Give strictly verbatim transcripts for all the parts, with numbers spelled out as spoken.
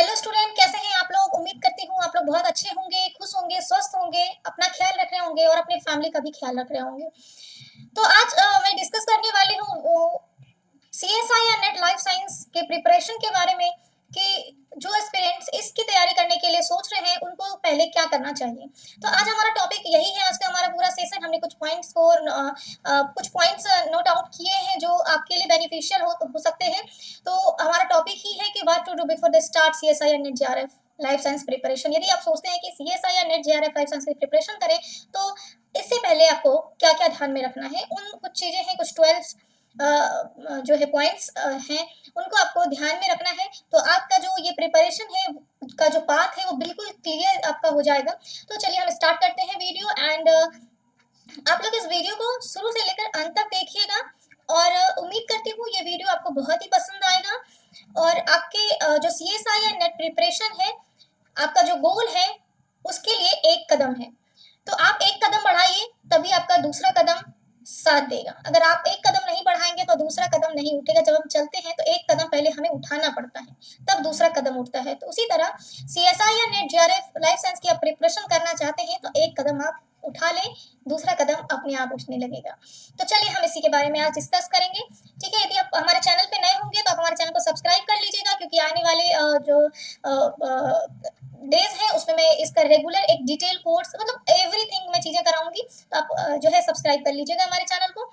Hello student, कैसे हैं आप लोग। उम्मीद करती हूँ आप लोग बहुत अच्छे होंगे, खुश होंगे, स्वस्थ होंगे, अपना ख्याल रख रहे होंगे और अपनी फैमिली का भी ख्याल रख रहे होंगे। तो आज अ, मैं डिस्कस करने वाली हूँ सीएसआई या नेट लाइफ साइंस के प्रिपरेशन के बारे में कि जो एस्पिरेंट्स इसकी तैयारी करने के लिए सोच रहे हैं उनको पहले क्या करना चाहिए। तो आज हमारा टॉपिक यही है। आज का हमारा पूरा सेशन हमने कुछ पॉइंट्स को आ, आ, कुछ पॉइंट्स नोट आउट किए हैं जो आपके लिए बेनिफिशियल हो, हो सकते हैं। तो हमारा टॉपिक ही है कि what to do before the start CSI या NET JRF life science preparation. यदि आप सोचते हैं कि सीएसआई या नेट जेआरएफ लाइफ साइंस की प्रिपरेशन करें तो इससे पहले आपको क्या क्या ध्यान में रखना है। उन कुछ चीजें हैं, कुछ ट्वेल्व जो है पॉइंट्स हैं, उनको आपको ध्यान में रखना है। तो आपका जो ये प्रिपरेशन है का जो पाथ है वो बिल्कुल क्लियर आपका हो जाएगा। तो चलिए हम स्टार्ट करते हैं वीडियो। एंड आप लोग इस वीडियो को शुरू से लेकर अंत तक देखिएगा और उम्मीद करती हूँ ये वीडियो आपको बहुत ही पसंद आएगा और आपके जो सीएसआई या नेट प्रिपरेशन है, आपका जो गोल है उसके लिए एक कदम है। तो आप एक कदम बढ़ाइए तभी आपका दूसरा कदम साथ देगा। अगर आप एक कदम नहीं बढ़ाएंगे तो दूसरा कदम नहीं उठेगा। जब हम चलते हैं तो एक कदम पहले हमें उठाना पड़ता है, तब दूसरा कदम उठता है। तो उसी तरह सीएसआई या नेट जेआरएफ लाइफ साइंस की आप प्रिपरेशन करना चाहते हैं तो एक कदम आप उठा लें, दूसरा कदम अपने आप उठने लगेगा। तो चलिए हम इसी के बारे में आज डिस्कस करेंगे। ठीक है, यदि आप हमारे चैनल पे नए होंगे तो आप हमारे चैनल को सब्सक्राइब कर लीजिएगा, क्योंकि आने वाले जो डेज है उसमें मैं इसका रेगुलर एक डिटेल कोर्स, मतलब एवरीथिंग मैं चीजें कराऊंगी। तो आप जो है सब्सक्राइब कर लीजिएगा हमारे चैनल को।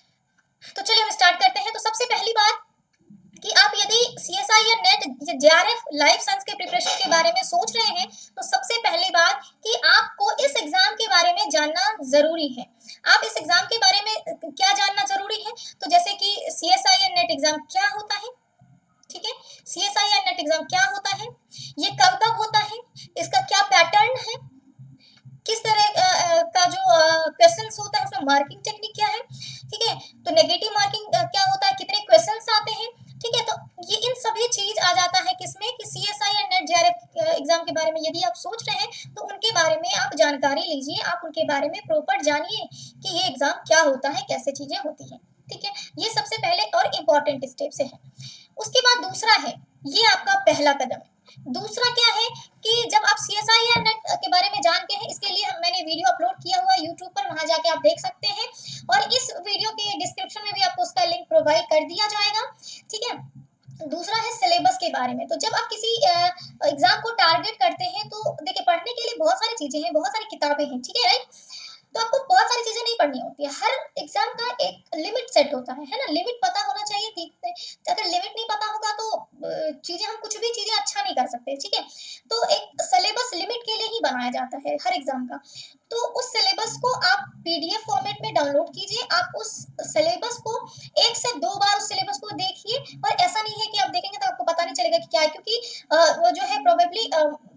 तो चलिए हम स्टार्ट करते हैं। तो सबसे पहली बात कि आप यदि सीएसआई या नेट जेआरएफ लाइफ साइंस के प्रिपरेशन के बारे में सोच रहे हैं तो सबसे पहली बात कि आपको इस एग्जाम के बारे में जानना जरूरी है। आप इस एग्जाम के बारे में क्या जानना जरूरी है, तो जैसे कि सीएसआई या नेट एग्जाम क्या होता है। ठीक है, सीएसआई या नेट एग्जाम क्या होता है, ये कब कब होता है, इसका क्या पैटर्न है, किस तरह का जो क्वेश्चंस होता है उसमें मार्किंग टेक्निक क्या है। ठीक है, तो नेगेटिव मार्किंग क्या होता है, कितने क्वेश्चंस आते हैं। ठीक है, तो ये इन सभी चीज आ जाता है किसमें कि सीएसआई या नेट जेआरएफ एग्जाम के बारे में यदि आप सोच रहे हैं तो उनके बारे में आप जानकारी लीजिए, आप उनके बारे में प्रॉपर जानिए कि ये एग्जाम क्या होता है, कैसे चीजें होती है। ठीक है, ये सबसे पहले और इम्पोर्टेंट स्टेप से है। उसके बाद दूसरा है, ये आपका पहला कदम है। दूसरा क्या है कि जब आप सीएसआई या नेट के बारे में जानते हैं, इसके लिए मैंने वीडियो अपलोड किया हुआ है यूट्यूब पर, वहां जाके आप देख सकते हैं और इस वीडियो के डिस्क्रिप्शन में भी आपको उसका लिंक प्रोवाइड कर दिया जाएगा। ठीक है, दूसरा है सिलेबस के बारे में। तो जब आप किसी एग्जाम को टारगेट करते हैं तो देखिए पढ़ने के लिए बहुत सारी चीजें हैं, बहुत सारी किताबें हैं। ठीक है, राइट। तो आपको बहुत सारी चीजें नहीं पढ़नी होती है, हर एग्जाम का एक लिमिट सेट होता है है ना। लिमिट पता होना चाहिए। ठीक, अगर लिमिट नहीं पता होगा तो चीजें हम कुछ भी चीजें अच्छा नहीं कर सकते। ठीक है, तो एक सिलेबस लिमिट के लिए ही बनाया जाता है हर एग्जाम का। तो उस सिलेबस को आप पीडीएफ फॉर्मेट में डाउनलोड कीजिए। आप उस सिलेबस को एक से दो बार उस सिलेबस को देखिए, और ऐसा नहीं है कि आप देखेंगे तो आपको पता नहीं चलेगा कि क्या है, क्योंकि वो जो है प्रोबेबली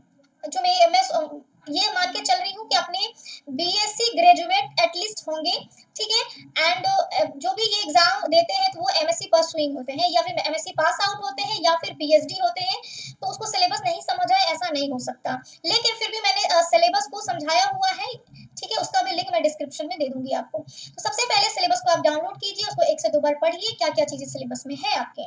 जो मैं मैं ये मान के चल रही हूँ कि अपने बीएससी ग्रेजुएट एटलीस्ट होंगे। ठीक है, एंड जो भी ये एग्जाम देते हैं तो वो एमएससी पास हुई होते हैं या फिर एमएससी पास आउट होते हैं या फिर पीएचडी होते हैं। तो उसको सिलेबस नहीं समझ आए ऐसा नहीं हो सकता, लेकिन फिर भी मैंने सिलेबस को समझाया हुआ है। ठीक है, उसका भी लिंक मैं डिस्क्रिप्शन में दे दूंगी आपको। तो सबसे पहले सिलेबस को आप डाउनलोड कीजिए, उसको एक से दो बार पढ़िए क्या क्या चीजें सिलेबस में है आपके।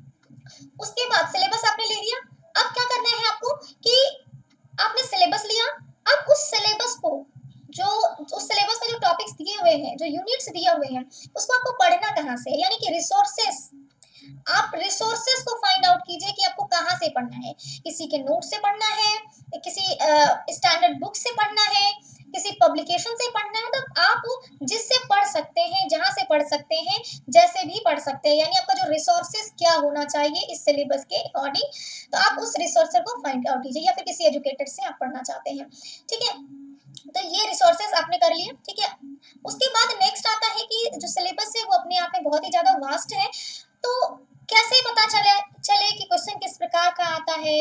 उसके बाद सिलेबस आपने ले लिया, अब क्या करना है आपको कि आपने सिलेबस लिया, अब उस सिलेबस को जो उस सिलेबस में जो टॉपिक्स दिए हुए हैं, जो यूनिट्स दिए हुए हैं, उसको आपको पढ़ना कहाँ से, यानी कि रिसोर्सेस। आप रिसोर्सेस को फाइंड आउट कीजिए कि आपको कहाँ से पढ़ना है। किसी के नोट से पढ़ना है, किसी स्टैंडर्ड बुक से पढ़ना है, किसी पब्लिकेशन से पढ़ना है। तो आप जिससे पढ़ सकते हैं, जहां से पढ़ सकते हैं, जैसे भी पढ़ सकते हैं, यानी आपका जो रिसोर्सेस क्या होना चाहिए इस सिलेबस के अकॉर्डिंग, तो आप उस रिसोर्स को फाइंड आउट कीजिए, या फिर किसी एजुकेटर से आप पढ़ना चाहते हैं। ठीक है, तो ये रिसोर्सेस आपने कर लिए। ठीक है, उसके बाद नेक्स्ट आता है कि जो सिलेबस है वो अपने आप में बहुत ही ज्यादा वास्ट है। तो कैसे पता चले चले कि क्वेश्चन किस प्रकार का आता है,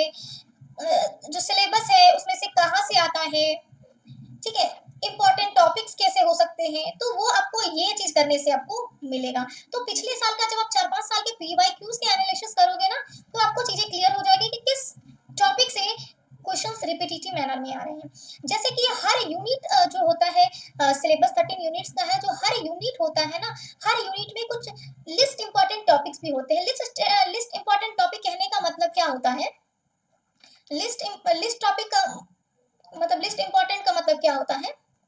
जो सिलेबस है उसमें से कहाँ से आता है। ठीक है, इंपॉर्टेंट टॉपिक्स कैसे हो सकते हैं, तो वो आपको ये चीज करने से आपको मिलेगा। तो पिछले साल का जब आप चार पांच साल के पीवाईक्यूज के एनालिसिस करोगे ना तो आपको चीजें क्लियर हो जाएगी कि किस टॉपिक से क्वेश्चंस रिपीटेटिव मैनर में आ रहे हैं। जैसे कि हर यूनिट जो होता है, सिलेबस थर्टीन यूनिट्स का है, जो हर यूनिट होता है ना, हर यूनिट में कुछ लिस्ट इंपॉर्टेंट टॉपिक्स भी होते हैं। लिस्ट लिस्ट इंपॉर्टेंट टॉपिक कहने का मतलब क्या होता है, लिस्ट लिस्ट टॉपिक का मतलब लिस्ट इंपॉर्टेंट का मतलब क्या होता है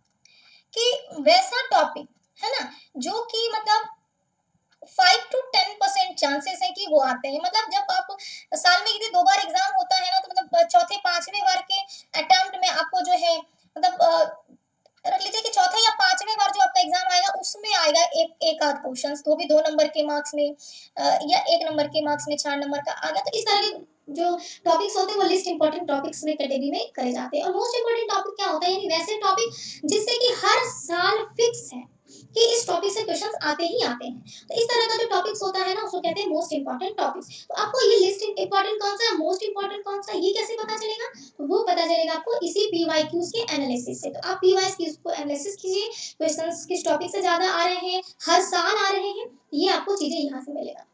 कि वैसा टॉपिक है ना जो कि मतलब five to ten percent chances है कि वो आते हैं। मतलब जब आप साल में यदि दो बार एग्जाम होता है ना तो मतलब चौथे पांचवें बार के अटेम्प्ट में आपको जो है मतलब रख लीजिए कि चौथे या पांचवें बार जो आपका एग्जाम आएगा उसमें आएगा एक एक आध क्वेश्चन, तो भी दो नंबर के मार्क्स में या एक नंबर के मार्क्स में चार नंबर का आ गया। तो इस तरह के जो टॉपिक्स होते हैं वो लिस्ट इंपॉर्टेंट टॉपिक्स में कैटेगरी में करे जाते हैं। और मोस्ट इंपॉर्टेंट टॉपिक क्या होता है, यानी वैसे टॉपिक जिससे कि हर साल फिक्स है कि इस टॉपिक से क्वेश्चंस आते ही आते हैं। तो इस तरह का जो टॉपिक्स होता है ना उसको कहते हैं मोस्ट इंपॉर्टेंट टॉपिक्स। तो आपको ये लिस्ट इंपॉर्टेंट कौन सा है, मोस्ट इंपॉर्टेंट कौन सा, ये कैसे पता चलेगा, तो वो पता चलेगा आपको इसी पीवाईक्यूज के एनालिसिस से। तो आप पीवाईक्यूज को एनालिसिस कीजिए, क्वेश्चंस किस टॉपिक से ज्यादा आ रहे हैं, हर साल आ रहे हैं, ये आपको चीजें यहाँ से मिलेगा।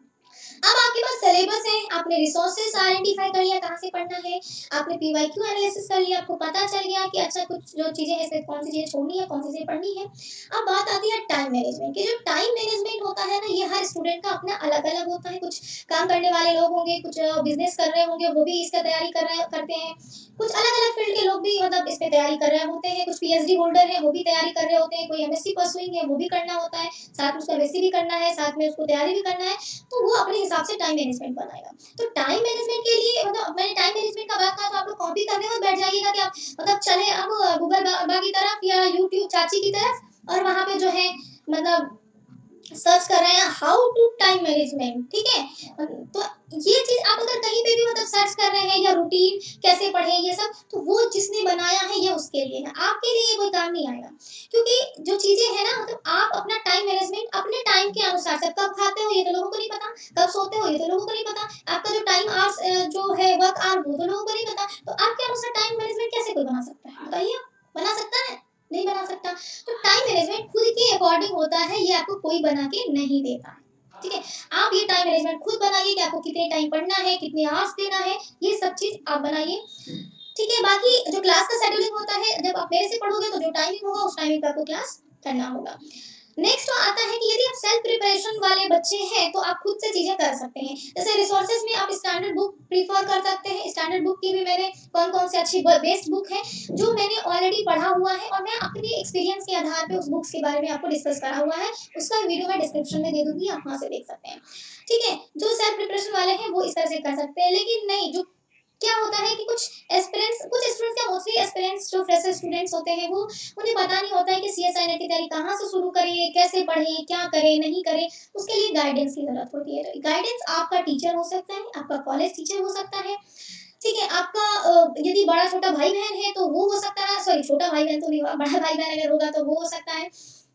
अब आपके पास सिलेबस है, आपने रिसोर्सेज आइडेंटिफाई कर लिया कहाँ से पढ़ना है, आपने पीवाईक्यू एनालिसिस कर लिया, आपको पता चल गया कि अच्छा कुछ जो चीजें हैं कौन सी चीजें छोड़नी है, कौन सी चीजें पढ़नी है। अब बात आती है टाइम मैनेजमेंट की। जो टाइम मैनेजमेंट होता है ना ये हर स्टूडेंट का अपना अलग अलग होता है। कुछ काम करने वाले लोग होंगे, कुछ बिजनेस कर रहे होंगे, वो भी इसका तैयारी कर रहे करते हैं, कुछ अलग अलग फील्ड के लोग भी मतलब इस पे तैयारी कर रहे होते हैं, कुछ पीएचडी होल्डर है वो भी तैयारी कर रहे होते हैं, कोई एमएससी परसुइंग है वो भी करना होता है, साथ में उसका वैसे भी करना है, साथ में उसको तैयारी भी करना है, तो वो अपने हिसाब से टाइम मैनेजमेंट बनाएगा। तो टाइम मैनेजमेंट के लिए मतलब मैंने टाइम मैनेजमेट का बात कहा तो आप लोग कॉपी करने मत बैठ जाइएगा कि आप मतलब चले अब गूगल बा की तरफ या यूट्यूब चाची की तरफ और वहां पे जो है मतलब सर्च कर रहे हैं हाउ टू टाइम मैनेजमेंट, ठीक है। तो ये चीज आप अगर कहीं पे भी मतलब सर्च कर रहे हैं या रूटीन कैसे पढ़े ये सब, तो वो जिसने बनाया है ये उसके लिए है, आपके लिए कोई काम नहीं आएगा। क्योंकि जो चीजें है ना मतलब आप अपना टाइम मैनेजमेंट अपने टाइम के अनुसार से, कब खाते हो ये तो लोगों को नहीं पता, कब सोते हो ये तो लोगों को नहीं पता, आपका जो टाइम आवर्स जो है वर्क आवर वो तो लोगों को नहीं पता, तो आपके अनुसार टाइम मैनेजमेंट कैसे कोई बना सकता है, बताइए बना सकता है, नहीं बना सकता। तो टाइम मैनेजमेंट खुद के अकॉर्डिंग होता है, ये आपको कोई बना के नहीं देता है, ठीक है। आप ये टाइम मैनेजमेंट खुद बनाइए कि आपको कितने टाइम पढ़ना है, कितने आवर्स देना है, ये सब चीज आप बनाइए, ठीक है। बाकी जो क्लास का शेड्यूलिंग होता है, जब आप मेरे से पढ़ोगे तो जो टाइमिंग होगा उस टाइमिंग पे आपको क्लास करना होगा। नेक्स्ट तो आता है कि यदि आप सेल्फ प्रिपरेशन वाले बच्चे हैं तो आप खुद से चीजें कर सकते हैं। जैसे रिसोर्सेज में आप स्टैंडर्ड बुक प्रीफर कर सकते हैं। स्टैंडर्ड बुक की भी मैंने कौन कौन सी अच्छी बेस्ट बुक है जो मैंने ऑलरेडी पढ़ा हुआ है और मैं अपने एक्सपीरियंस के आधार पे उस बुक्स के बारे में आपको डिस्कस करा हुआ है, उसका वीडियो मैं डिस्क्रिप्शन में दे दूंगी, आप वहां से देख सकते हैं, ठीक है। जो सेल्फ प्रिपरेशन वाले हैं वो इस तरह से कर सकते हैं। लेकिन नहीं, जो क्या होता है कि कुछ एस्पिरेंट्स कुछ स्टूडेंट्स क्या मोस्टली एस्पिरेंट्स जो फ्रेशर स्टूडेंट्स होते हैं वो उन्हें पता नहीं होता है कि सीएसआई नेट की तैयारी कहाँ से शुरू करें, कैसे पढ़ें, क्या करें नहीं करें, उसके लिए गाइडेंस की जरूरत होती है। तो गाइडेंस आपका टीचर हो सकता है, आपका कॉलेज टीचर हो सकता है, ठीक है। आपका यदि बड़ा छोटा भाई बहन है तो वो हो सकता है, सॉरी छोटा भाई बहन तो नहीं होगा, बड़ा भाई बहन अगर होगा तो वो हो सकता है,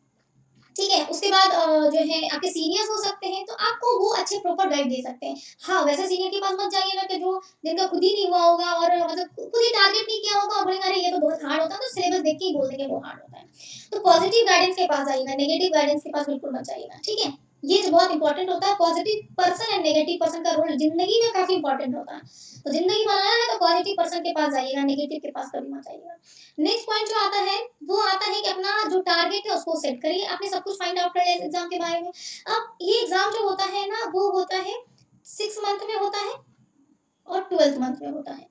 ठीक है। उसके बाद जो है आपके सीनियर्स हो सकते हैं, तो आपको वो अच्छे प्रॉपर गाइड दे सकते हैं। हाँ, वैसे सीनियर के पास मत जाइएगा कि जो जिनका खुद ही नहीं हुआ होगा और मतलब खुद ही टारगेट नहीं किया होगा और बोलेंगे अरे ये तो बहुत हार्ड होता है, तो सिलेबस देख के ही बोल देंगे वो हार्ड होता है। तो पॉजिटिव गाइडेंस के पास जाइएगा, नेगेटिव गाइडेंस के पास बिल्कुल मत जाइएगा, ठीक है। ये जो बहुत इंपॉर्टेंट होता है, positive person and negative person का रोल जिंदगी में काफी इंपॉर्टेंट होता है। तो जिंदगी बनाना है तो पॉजिटिव पर्सन के पास जाइएगा, नेगेटिव के पास कभी मत जाइएगा। नेक्स्ट पॉइंट जो आता है वो आता है कि अपना जो टारगेट है उसको सेट करिए। आपने सब कुछ फाइंड आउट कर लिया एग्जाम के बारे में। अब ये एग्जाम जो होता है ना वो होता है सिक्स मंथ में होता है और ट्वेल्थ मंथ में होता है।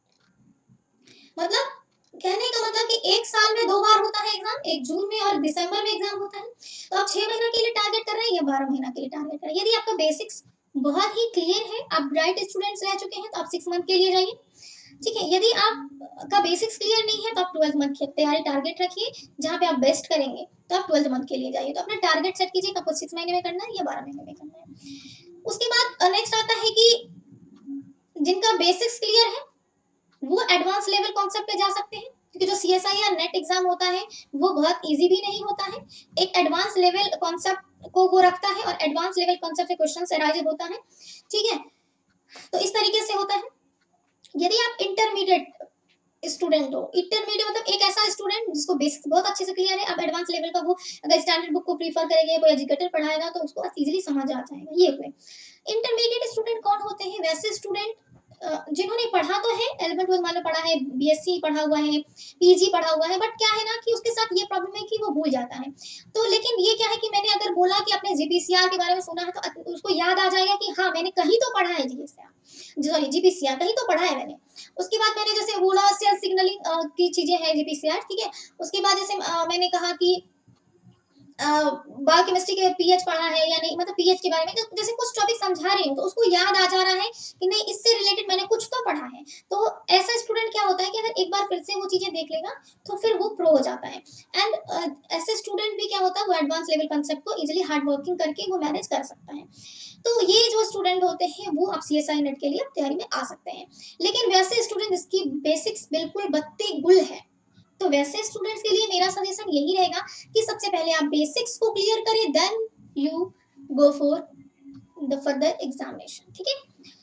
मतलब कहने का मतलब कि एक साल में दो बार होता है एग्जाम, एक जून में और दिसंबर में एग्जाम होता है। तो आप छह महीना के लिए टारगेट कर रहे हैं या बारह महीना के लिए टारगेट कर रहे हैं। यदि आपका बेसिक्स बहुत ही क्लियर है, आप ब्राइट स्टूडेंट्स रह चुके हैं, तो आप सिक्स मंथ के लिए जाइए, ठीक है। यदि आपका बेसिक्स क्लियर नहीं है तो आप ट्वेल्थ मंथ की तैयारी टारगेट रखिए, जहाँ पे आप बेस्ट करेंगे तो आप ट्वेल्थ मंथ के लिए जाइए। तो अपना टारगेट सेट कीजिए आपको सिक्स महीने में करना है या बारह महीने में करना है। उसके बाद नेक्स्ट आता है कि जिनका बेसिक्स क्लियर है वो एडवांस लेवल कॉन्सेप्ट पे जा सकते हैं, क्योंकि जो सीएसआई या नेट एग्जाम होता है वो बहुत इजी भी नहीं होता है, एक एडवांस लेवल कॉन्सेप्ट को वो रखता है और एडवांस लेवल कॉन्सेप्ट से क्वेश्चंस अराइज होता है, ठीक है। तो इस तरीके से होता है। यदि आप इंटरमीडिएट स्टूडेंट हो, इंटरमीडिएट मतलब एक ऐसा स्टूडेंट जिसको बेसिक्स बहुत अच्छे से क्लियर है, अब एडवांस लेवल का वो अगर स्टैंडर्ड बुक को प्रीफर करेंगे, कोई एजुकेटर पढ़ाएगा तो उसको इजीली समझ आ जाएगा। ये हुए इंटरमीडिएट स्टूडेंट कौन होते हैं, वैसे स्टूडेंट जिन्होंने पढ़ा तो है, इलेवन ट्वेल्थ मान लो पढ़ा है, बीएससी पढ़ा हुआ है, पीजी पढ़ा हुआ है, बट क्या है ना कि उसके साथ ये प्रॉब्लम है कि वो भूल जाता है। तो लेकिन ये क्या है कि मैंने अगर बोला कि आपने जीपीसीआर के बारे में सुना है तो उसको याद आ जाएगा कि हाँ मैंने कहीं तो पढ़ा है जीपीसीआर, सॉरी जीपीसीआर कहीं तो पढ़ा है मैंने। उसके बाद मैंने जैसे बोला सेल सिग्नलिंग की चीजें हैं जीपीसीआर, ठीक है। उसके बाद जैसे आ, मैंने कहा कि बायोकेमिस्ट्री के पीएच पढ़ा है या नहीं, मतलब पीएच के बारे में जैसे कुछ टॉपिक समझा रही हूँ तो उसको याद आ जा रहा है कि नहीं इससे रिलेटेड मैंने कुछ तो पढ़ा है। तो ऐसा स्टूडेंट क्या होता है कि अगर एक बार फिर से वो चीजें देख लेगा तो फिर वो प्रो हो जाता है। एंड uh, ऐसे स्टूडेंट भी क्या होता है वो एडवांस लेवल कंसेप्ट को इजिली हार्ड वर्किंग करके वो मैनेज कर सकता है। तो ये जो स्टूडेंट होते हैं वो आप सीएसआई नेट के लिए तैयारी में आ सकते हैं। लेकिन वैसे स्टूडेंट जिसकी बेसिक्स बिल्कुल बत्ती गुल है, तो वैसे स्टूडेंट्स के लिए मेरा सजेशन यही रहेगा कि सबसे पहले आप बेसिक्स को क्लियर करें, then you go for the further examination, ठीक है।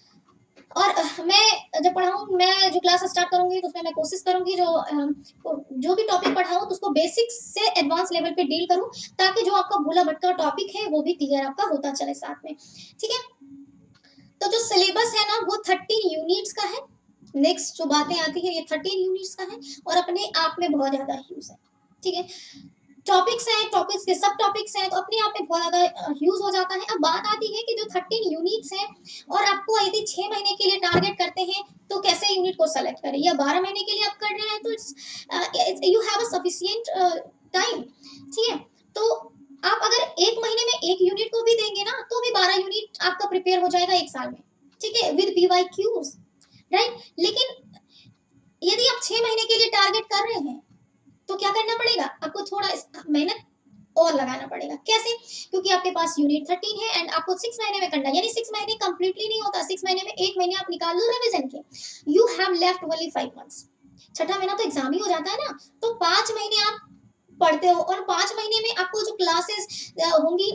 और मैं जब पढ़ाऊँ, मैं जो क्लास स्टार्ट करूंगी तो उसमें मैं कोशिश करूंगी जो जो भी टॉपिक पढ़ाऊँ तो उसको बेसिक्स से एडवांस लेवल पे डील करूं, ताकि जो आपका भूला भटका टॉपिक है वो भी क्लियर आपका होता चले साथ में, ठीक है। तो जो सिलेबस है ना वो थर्टीन यूनिट्स का है। नेक्स्ट जो बातें आती है ये थर्टीन यूनिट्स का है और अपने आप में बहुत ज्यादा ह्यूज है, ठीक है। टॉपिक्स हैं, टॉपिक्स के सब टॉपिक्स हैं तो अपने आप में बहुत ज्यादा ह्यूज हो जाता है। अब बात आती है कि जो थर्टीन यूनिट्स हैं और आपको यदि छह महीने के लिए टारगेट करते हैं तो कैसे यूनिट को सेलेक्ट करें, या बारह महीने के लिए आप कर रहे हैं तो it's you have a sufficient time, ठीक है। तो आप अगर एक महीने में एक यूनिट को भी देंगे ना तो भी बारह यूनिट आपका प्रिपेयर हो जाएगा एक साल में, ठीक है, विद पीवाईक्यूज, राइट। लेकिन यदि आप छह महीने के लिए टारगेट कर रहे हैं तो क्या करना पड़ेगा, आपको थोड़ा मेहनत और लगाना पड़ेगा। कैसे? क्योंकि आपके पास यूनिट थर्टीन है एंड आपको सिक्स महीने में करना है, यानी सिक्स महीने कंप्लीटली नहीं होता, सिक्स महीने में एक महीने आप निकाल लो रिवीजन के, you have left only five months. छठा महीना तो एग्जाम ही हो जाता है ना, तो पांच महीने आप पढ़ते हो और पांच महीने में आपको जो क्लासेस होंगी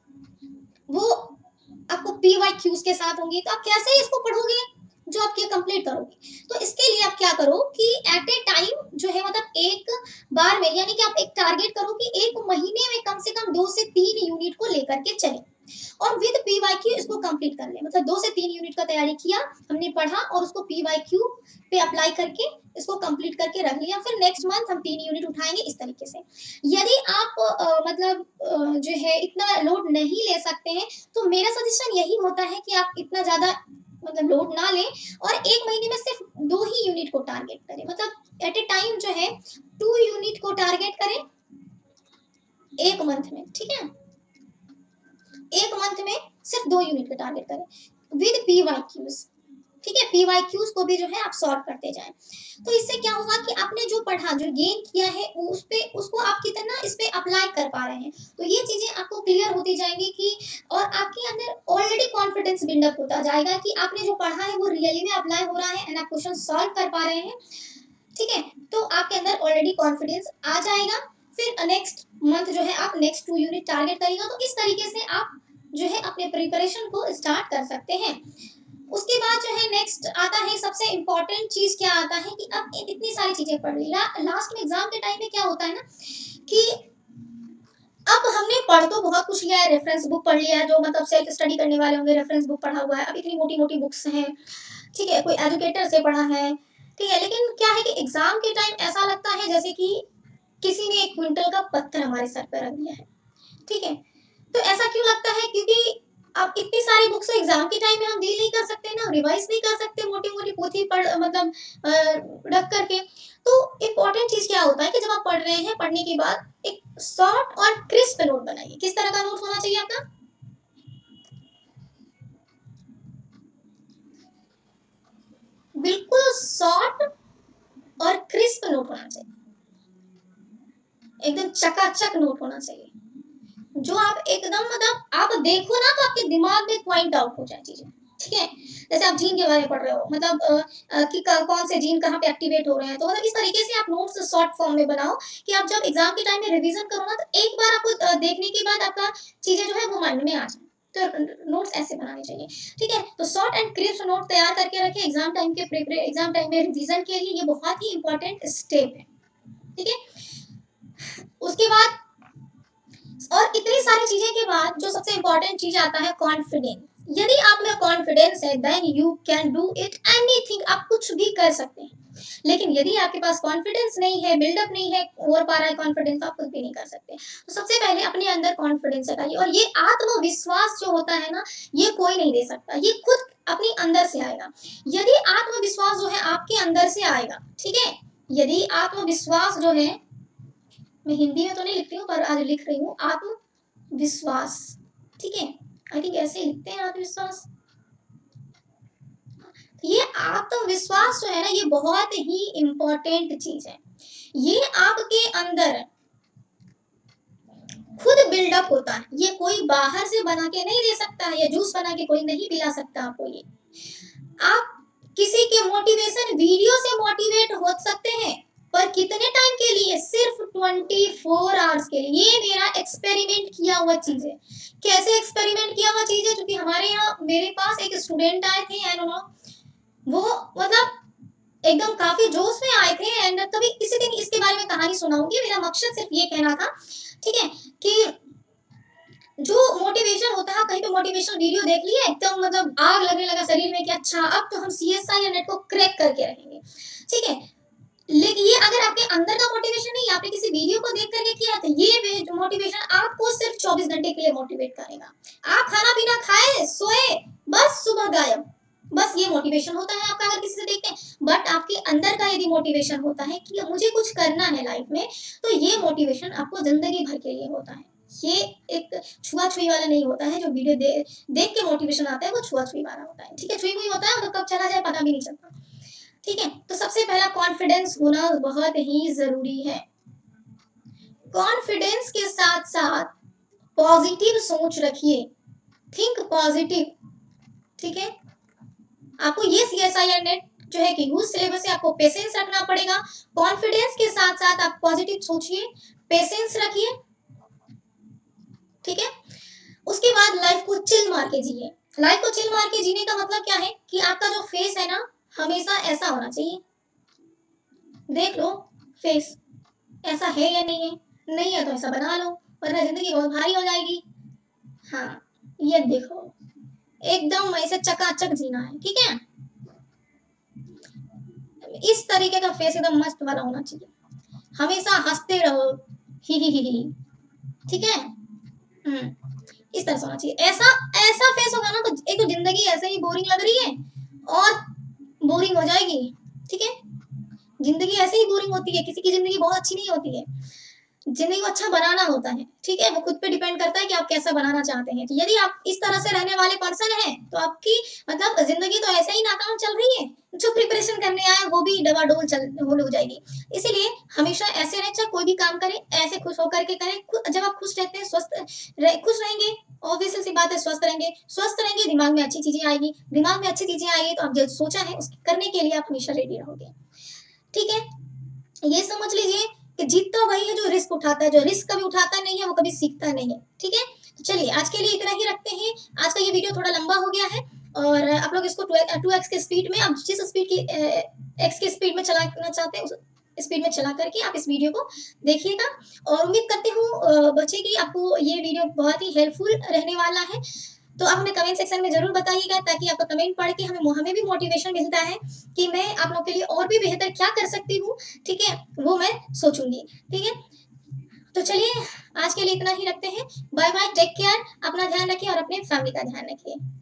वो आपको पीवाईक्यूज के साथ होंगी, तो आप कैसे इसको पढ़ोगे जो आप कंप्लीट करोगे। तो इसके लिए आप क्या करो कि एट ए टाइम जो है मतलब एक बार में, यानी कि आप एक टारगेट करो कि एक महीने में कम से कम दो से तीन यूनिट को लेकर के चले और विद पीवाईक्यू इसको कंप्लीट कर ले। मतलब दो से तीन यूनिट का तैयारी किया हमने, पढ़ा और उसको पीवाईक्यू पे अप्लाई करके इसको कंप्लीट करके रख लिया, फिर नेक्स्ट मंथ हम तीन यूनिट उठाएंगे इस तरीके से। यदि आप आ, मतलब आ, जो है इतना लोड नहीं ले सकते हैं तो मेरा सजेशन यही होता है कि आप इतना ज्यादा मतलब लोड ना लें और एक महीने में सिर्फ दो ही यूनिट को टारगेट करें। मतलब एट ए टाइम जो है टू यूनिट को टारगेट करें एक मंथ में, ठीक है। एक मंथ में सिर्फ दो यूनिट का टारगेट करें विद पीवाईक्यूज, ठीक है। पीवाईक्यूज को भी जो है आप सॉल्व करते जाएं। तो इससे क्या होगा कि आपने जो पढ़ा, जो गेन किया है उस पे उसको आप कितना इस पे अप्लाई कर पा रहे हैं, तो ये चीजें आपको क्लियर होती जाएंगी कि और आपके अंदर ऑलरेडी कॉन्फिडेंस बिल्डअप होता जाएगा कि आपने जो पढ़ा है वो रियली में अप्लाई हो रहा है एंड आप क्वेश्चन सॉल्व कर पा रहे हैं, ठीक है। तो आपके अंदर ऑलरेडी कॉन्फिडेंस आ जाएगा। फिर नेक्स्ट मंथ जो है आप नेक्स्ट टू यूनिट टारगेट करिएगा। तो इस तरीके से आप जो है अपने प्रिपरेशन को स्टार्ट कर सकते हैं। उसके बाद जो है नेक्स्ट आता है सबसे इम्पोर्टेंट चीज क्या आता है कि अब इतनी सारी चीजें पढ़ ली, ला, लास्ट में एग्जाम के टाइम में क्या होता है ना कि अब हमने पढ़ तो बहुत कुछ लिया है, रेफरेंस बुक पढ़ लिया है, जो मतलब सेल्फ स्टडी करने वाले होंगे रेफरेंस बुक पढ़ा हुआ है, अब इतनी मोटी मोटी बुक्स हैं, ठीक है, कोई एजुकेटर से पढ़ा है, ठीक है। लेकिन क्या है कि एग्जाम के टाइम ऐसा लगता है जैसे कि किसी ने एक क्विंटल का पत्थर हमारे सर पर रख दिया है, ठीक है। तो ऐसा क्यों लगता है, क्योंकि अब इतनी सारी बुक्स तो एग्जाम के टाइम में हम डील नहीं कर सकते ना, रिवाइज नहीं कर सकते मोटी मोटी पोथी पढ़ मतलब रख करके। तो इम्पोर्टेंट चीज क्या होता है कि जब आप पढ़ रहे हैं, पढ़ने के बाद एक शॉर्ट और क्रिस्प नोट बनाइए। किस तरह का नोट होना चाहिए आपका, बिल्कुल शॉर्ट और क्रिस्प नोट होना चाहिए, एकदम चकाचक नोट होना चाहिए, जो आप एकदम मतलब आप देखो ना तो आपके दिमाग में पॉइंट आउट हो जाए चीजें, ठीक है। जैसे आप जीन के बारे में पढ़ रहे हो, मतलब आ, आ, कि कौन से जीन कहाँ पे एक्टिवेट हो रहे हैं, तो मतलब इस तरीके से आप नोट्स शॉर्ट फॉर्म में बनाओ कि आप जब एग्जाम के टाइम में रिवीजन करो ना तो एक बार आपको देखने के बाद आपका चीजें जो है वो माइंड में आ जाए। तो नोट्स ऐसे बनाने चाहिए, ठीक है। तो शॉर्ट एंड क्रिस्प नोट तैयार करके रखें एग्जाम टाइम के प्रिपरेशन एग्जाम टाइम में रिवीजन के लिए, ये बहुत ही इंपॉर्टेंट स्टेप है, ठीक है। उसके बाद और इतनी सारी चीजें के बाद जो सबसे इंपॉर्टेंट चीज आता है कॉन्फिडेंस। यदि आप में कॉन्फिडेंस है then you can do it anything, आप कुछ भी कर सकते हैं। लेकिन यदि आपके पास कॉन्फिडेंस नहीं है, बिल्डअप नहीं है, हो पा रहा है कॉन्फिडेंस, आप कुछ भी नहीं कर सकते। तो सबसे पहले अपने अंदर कॉन्फिडेंस लगाइए, और ये आत्मविश्वास जो होता है ना ये कोई नहीं दे सकता, ये खुद अपनी अंदर से आएगा। यदि आत्मविश्वास जो है आपके अंदर से आएगा, ठीक है, यदि आत्मविश्वास जो है, मैं हिंदी में तो नहीं लिखती हूँ पर आज लिख रही हूँ आत्मविश्वास, ठीक है, आई थिंक ऐसे लिखते हैं आत्मविश्वास। ये आत्मविश्वास जो है ना, ये बहुत ही इंपॉर्टेंट चीज है। ये आपके अंदर खुद बिल्डअप होता है, ये कोई बाहर से बना के नहीं दे सकता है, या जूस बना के कोई नहीं पिला सकता आपको। ये आप किसी के मोटिवेशन वीडियो से मोटिवेट हो सकते हैं, पर कितने टाइम के लिए? सिर्फ चौबीस आवर्स के लिए। ये मेरा एक्सपेरिमेंट किया हुआ चीज है। कैसे एक्सपेरिमेंट किया हुआ चीज है? क्योंकि हमारे यहाँ मेरे पास एक स्टूडेंट आए थे, आई डोंट नो, वो मतलब एकदम काफी जोश में आए थे, एंड कभी किसी दिन इसके बारे में कहानी सुनाऊंगी। मेरा मकसद सिर्फ ये कहना था, ठीक है, कि जो मोटिवेशन होता है, कहीं पे मोटिवेशनल वीडियो देख लिया, एकदम मतलब आग लगने लगा शरीर में कि अच्छा अब तो हम सीएसआई या नेट को क्रैक करके रहेंगे, ठीक है। लेकिन ये अगर आपके अंदर का मोटिवेशन नहीं, आपने किसी वीडियो को देख करके किया, तो ये मोटिवेशन आपको सिर्फ चौबीस घंटे के लिए मोटिवेट करेगा। आप खाना पीना खाए, सोए, बस सुबह गायब, बस ये मोटिवेशन होता है आपका अगर किसी से देखते हैं। बट आपके अंदर का यदि मोटिवेशन होता है कि मुझे कुछ करना है लाइफ में, तो ये मोटिवेशन आपको जिंदगी भर के लिए होता है। ये एक छुआ-छुई वाला नहीं होता है। जो वीडियो दे, देख के मोटिवेशन आता है वो छुआ-छुई वाला होता है, ठीक है। छुई-मुई होता है तो कब चला जाए पता भी नहीं चलता, ठीक है। तो सबसे पहला कॉन्फिडेंस होना बहुत ही जरूरी है। कॉन्फिडेंस के साथ साथ पॉजिटिव सोच रखिए, थिंक पॉजिटिव, ठीक है। आपको ये सीएसआईआर नेट जो है कि ह्यूज सिलेबस है, आपको पेशेंस रखना पड़ेगा। कॉन्फिडेंस के साथ साथ आप पॉजिटिव सोचिए, पेशेंस रखिए, ठीक है। उसके बाद लाइफ को चिल मार के जिए। लाइफ को चिल मार के जीने का मतलब क्या है कि आपका जो फेस है ना, हमेशा ऐसा होना चाहिए। देख लो फेस ऐसा है या नहीं है, नहीं है तो ऐसा बना लो, वरना जिंदगी बहुत भारी हो जाएगी। हाँ, ये देखो एकदम ऐसे चकाचक जीना है, ठीक है। इस तरीके का फेस एकदम मस्त वाला होना चाहिए, हमेशा हंसते रहो, ही ही ही ही, ठीक है। हम्म, इस तरह से होना चाहिए। ऐसा ऐसा फेस होगा ना तो एक तो जिंदगी ऐसे ही बोरिंग लग रही है और बोरिंग हो जाएगी, ठीक है। जिंदगी ऐसे ही बोरिंग होती है, किसी की जिंदगी बहुत अच्छी नहीं होती है। जिंदगी को अच्छा बनाना होता है, ठीक है। वो खुद पे डिपेंड करता है कि आप कैसा बनाना चाहते हैं। तो यदि आप इस तरह से रहने वाले पर्सन हैं तो आपकी मतलब जिंदगी तो ऐसे ही नाकाम चल रही है, जो प्रिपरेशन करने आए वो भी डबाडोल चल हो जाएगी। इसीलिए हमेशा ऐसे रहें, चाहे कोई भी काम करें ऐसे खुश होकर के करें। जब आप खुश रहते हैं, स्वस्थ रह, खुश रहेंगे, ऑब्वियसली सी बात है, स्वस्थ रहेंगे। स्वस्थ रहेंगे, दिमाग में अच्छी चीजें आएगी, दिमाग में अच्छी चीजें आएगी तो आप जो सोचा है उसको करने के लिए आप हमेशा रेडी रहोगे, ठीक है। ये समझ लीजिए कि जीतता वही है जो रिस्क उठाता है, जो रिस्क कभी उठाता नहीं है वो कभी सीखता नहीं है, ठीक है। तो चलिए आज के लिए इतना ही रखते हैं। आज का ये वीडियो थोड़ा लंबा हो गया है और आप लोग इसको टू एक्स के स्पीड में, आप जिस स्पीड की एक्स की स्पीड में चलाना चाहते हैं उस स्पीड में चला करके आप इस वीडियो को देखिएगा। और उम्मीद करती हूँ बच्चे की आपको ये वीडियो बहुत ही हेल्पफुल रहने वाला है। तो आप हमें कमेंट सेक्शन में जरूर बताइएगा, ताकि आपका कमेंट पढ़ के हमें हमें भी मोटिवेशन मिलता है कि मैं आप लोग के लिए और भी बेहतर क्या कर सकती हूँ, ठीक है, वो मैं सोचूंगी, ठीक है। तो चलिए आज के लिए इतना ही रखते हैं। बाय बाय, टेक केयर, अपना ध्यान रखिए और अपने फैमिली का ध्यान रखिए।